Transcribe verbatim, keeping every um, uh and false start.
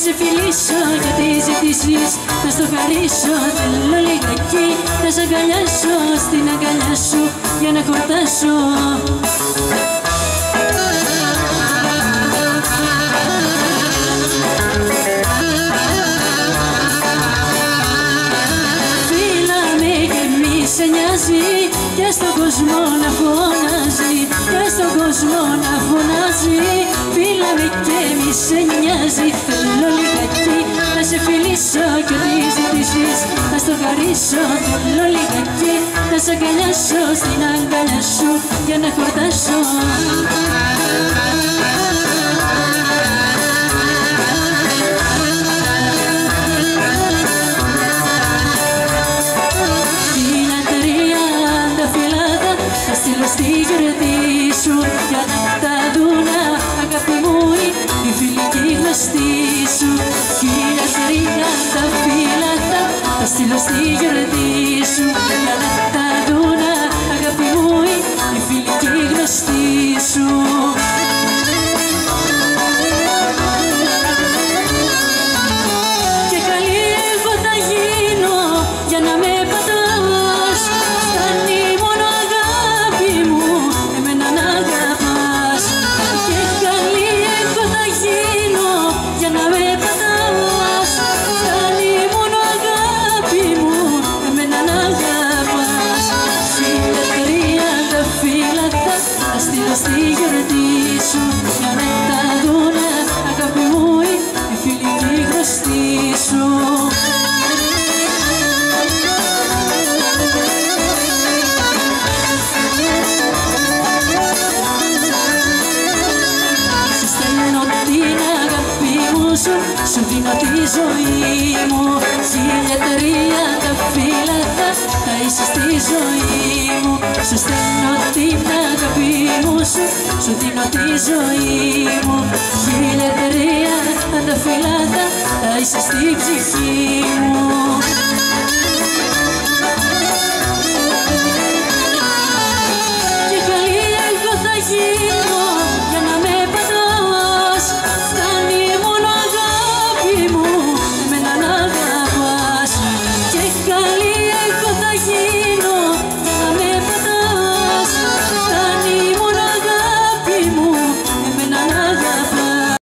σε φιλήσω και τι ζητήσεις να στο χαρίσω. Θέλω λιγάκι να σ' αγκαλιάσω, στην αγκαλιά σου για να χορτάσω. Σε νοιάζει και στον κόσμο να φωνάζει, και στον κόσμο να φωνάζει. Φίλα με και μη σε νοιάζει. Θέλω λιγάκι να σε φιλήσω και τι ζητήσεις να στο χαρίσω. Θέλω λιγάκι να σ' αγκαλιάσω, στην αγκαλιά σου για να χορτάσω. Στη γιορτή σου για να τα δούνα, αγάπη μου, η φιλική γνωστή σου. Χίλια τριάντα φύλλατα θα στείλω στη γιορτή σου για να τα δούνα, αγάπη μου, η φιλική γνωστή σου. Και καλή εγώ θα γίνω για να με πατάς. Φτάνει μόνο αγάπη μου εμένα να αγαπάς. Και καλή εγώ θα γίνω για να με πατάς. Φτάνει μόνο αγάπη μου εμένα να αγαπάς. Χίλια τριάντα φύλλατα θα στείλω στη γιορτή σου για να τα δούνε, αγάπη μου, η φιλική γνωστή σου. Σου δίνω τη ζωή μου. Χίλια τριάντα φύλλατα θα είσαι στη ζωή μου. Σου στέλνω την αγάπη μου, σου, σου δίνω τη ζωή μου. Χίλια τριάντα φύλλατα θα είσαι στη ψυχή μου.